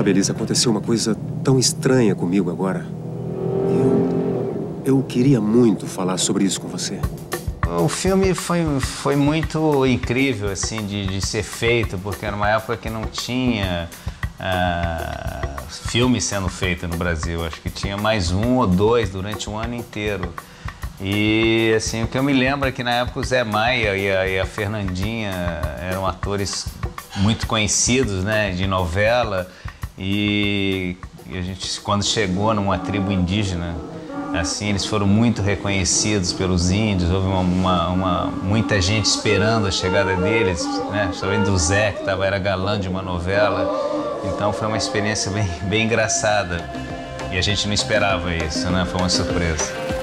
Sabe, Elisa, aconteceu uma coisa tão estranha comigo agora. Eu queria muito falar sobre isso com você. O filme foi muito incrível, assim, de ser feito, porque era uma época que não tinha filme sendo feito no Brasil. Acho que tinha mais um ou dois durante um ano inteiro. E, assim, o que eu me lembro é que na época o Zé Maia e a Fernandinha eram atores muito conhecidos, né, de novela. E a gente, quando chegou numa tribo indígena, assim, eles foram muito reconhecidos pelos índios. Houve muita gente esperando a chegada deles, né? Principalmente do Zé, que era galã de uma novela. Então foi uma experiência bem engraçada. E a gente não esperava isso, né? Foi uma surpresa.